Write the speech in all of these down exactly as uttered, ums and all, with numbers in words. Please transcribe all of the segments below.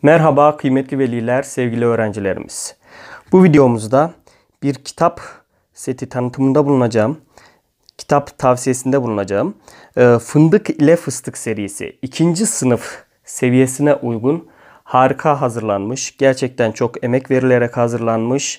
Merhaba kıymetli veliler, sevgili öğrencilerimiz. Bu videomuzda bir kitap seti tanıtımında bulunacağım. Kitap tavsiyesinde bulunacağım. Fındık ile Fıstık serisi ikinci sınıf seviyesine uygun harika hazırlanmış. Gerçekten çok emek verilerek hazırlanmış.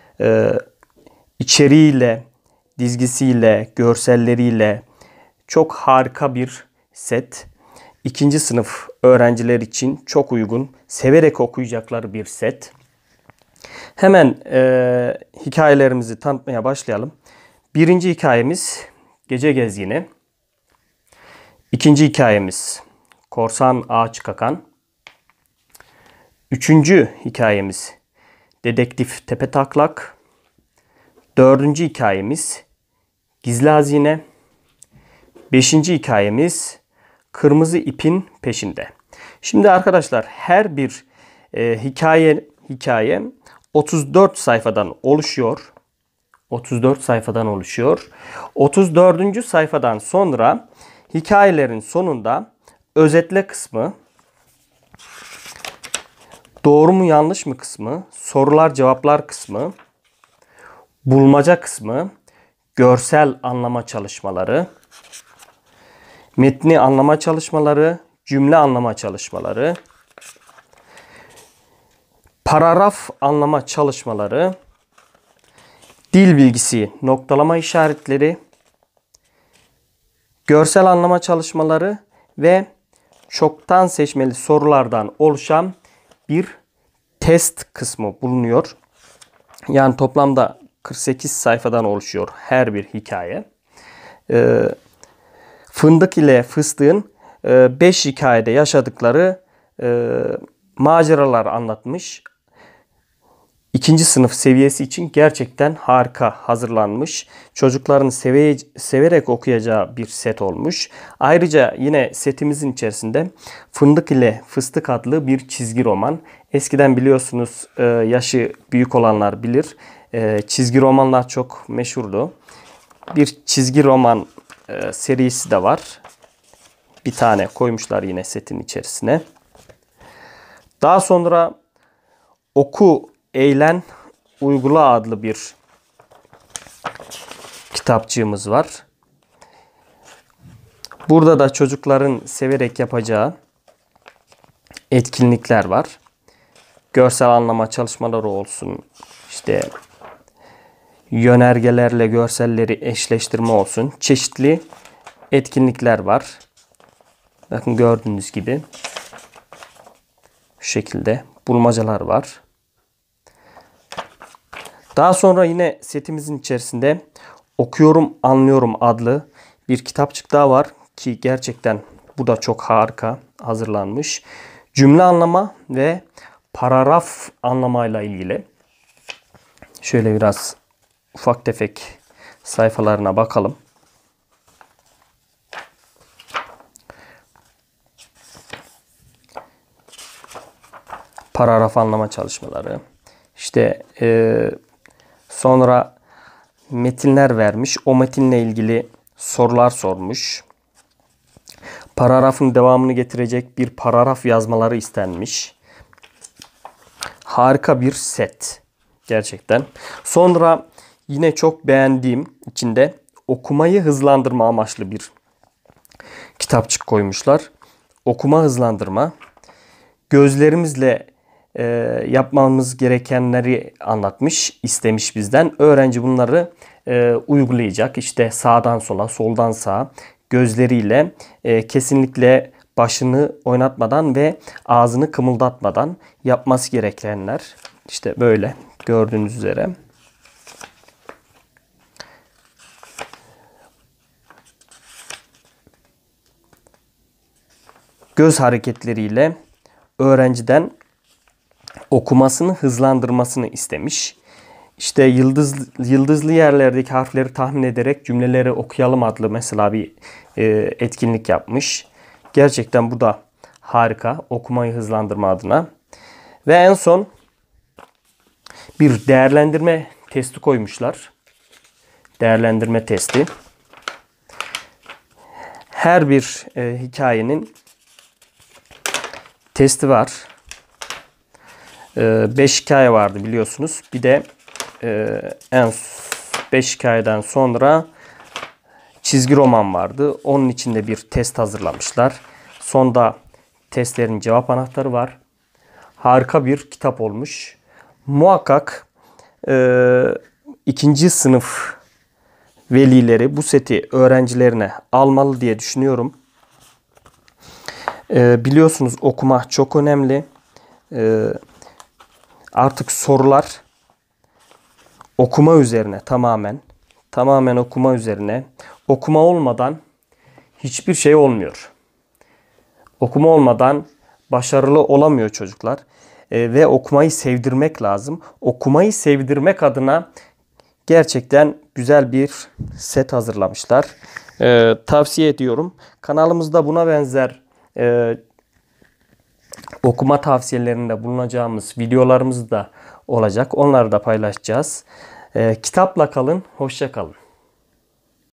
İçeriğiyle, dizgisiyle, görselleriyle çok harika bir set. İkinci sınıf öğrenciler için çok uygun, severek okuyacakları bir set. Hemen e, hikayelerimizi tanıtmaya başlayalım. Birinci hikayemiz Gece Gezgini. İkinci hikayemiz Korsan Ağaç Kakan. Üçüncü hikayemiz Dedektif Tepetaklak. Dördüncü hikayemiz Gizli Hazine. Beşinci hikayemiz Kırmızı ipin peşinde. Şimdi arkadaşlar her bir e, hikaye hikaye otuz dört sayfadan oluşuyor. otuz dört sayfadan oluşuyor. otuz dördüncü sayfadan sonra hikayelerin sonunda özetle kısmı, doğru mu yanlış mı kısmı, sorular cevaplar kısmı, bulmaca kısmı, görsel anlama çalışmaları, metni anlama çalışmaları, cümle anlama çalışmaları, paragraf anlama çalışmaları, dil bilgisi noktalama işaretleri, görsel anlama çalışmaları ve çoktan seçmeli sorulardan oluşan bir test kısmı bulunuyor. Yani toplamda kırk sekiz sayfadan oluşuyor her bir hikaye. Ee, Fındık ile Fıstık'ın beş hikayede yaşadıkları e, maceralar anlatmış. İkinci sınıf seviyesi için gerçekten harika hazırlanmış. Çocukların seve severek okuyacağı bir set olmuş. Ayrıca yine setimizin içerisinde Fındık ile Fıstık adlı bir çizgi roman. Eskiden biliyorsunuz e, yaşı büyük olanlar bilir. E, çizgi romanlar çok meşhurdu. Bir çizgi roman e, serisi de var. Bir tane koymuşlar yine setin içerisine. Daha sonra Oku, Eğlen, Uygula adlı bir kitapçığımız var. Burada da çocukların severek yapacağı etkinlikler var. Görsel anlama çalışmaları olsun, işte yönergelerle görselleri eşleştirme olsun. Çeşitli etkinlikler var. Bakın gördüğünüz gibi şu şekilde bulmacalar var. Daha sonra yine setimizin içerisinde Okuyorum Anlıyorum adlı bir kitapçık daha var ki gerçekten bu da çok harika hazırlanmış. Cümle anlama ve paragraf anlamayla ilgili. Şöyle biraz ufak tefek sayfalarına bakalım. Paragraf anlama çalışmaları. İşte e, sonra metinler vermiş. O metinle ilgili sorular sormuş. Paragrafın devamını getirecek bir paragraf yazmaları istenmiş. Harika bir set. Gerçekten. Sonra yine çok beğendiğim içinde okumayı hızlandırma amaçlı bir kitapçık koymuşlar. Okuma hızlandırma. Gözlerimizle e, yapmamız gerekenleri anlatmış, istemiş bizden. Öğrenci bunları e, uygulayacak. İşte sağdan sola, soldan sağa gözleriyle e, kesinlikle başını oynatmadan ve ağzını kımıldatmadan yapması gerekenler. İşte böyle gördüğünüz üzere. Göz hareketleriyle öğrenciden okumasını hızlandırmasını istemiş. İşte yıldız, yıldızlı yerlerdeki harfleri tahmin ederek cümleleri okuyalım adlı mesela bir e, etkinlik yapmış. Gerçekten bu da harika. Okumayı hızlandırma adına. Ve en son bir değerlendirme testi koymuşlar. Değerlendirme testi. Her bir e, hikayenin testi var. beş hikaye vardı biliyorsunuz. Bir de e, en beş hikayeden sonra çizgi roman vardı. Onun için de bir test hazırlamışlar. Sonda testlerin cevap anahtarı var. Harika bir kitap olmuş. Muhakkak e, ikinci sınıf velileri bu seti öğrencilerine almalı diye düşünüyorum. E, biliyorsunuz okuma çok önemli. E, artık sorular okuma üzerine tamamen. Tamamen okuma üzerine. Okuma olmadan hiçbir şey olmuyor. Okuma olmadan başarılı olamıyor çocuklar. E, ve okumayı sevdirmek lazım. Okumayı sevdirmek adına gerçekten güzel bir set hazırlamışlar. E, tavsiye ediyorum. Kanalımızda buna benzer e, okuma tavsiyelerinde bulunacağımız videolarımız da olacak. Onları da paylaşacağız. E, kitapla kalın, hoşça kalın.